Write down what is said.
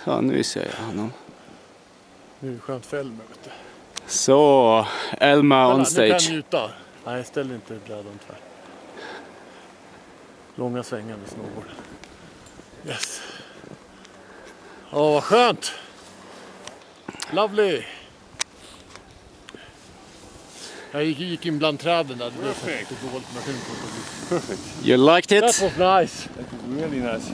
Ja, nu ser jag honom. Nu är det skönt för Elmer, vet du. Så, Elmer on Nu kan stage. jag njuta. Nej, ställ inte brädan tvär. Långa svängar med snowboard. Yes. Åh, vad skönt. Lovely. Jag gick in bland träden där. Det blev lite dåligt med hund. You liked it? That was nice. That was really nice.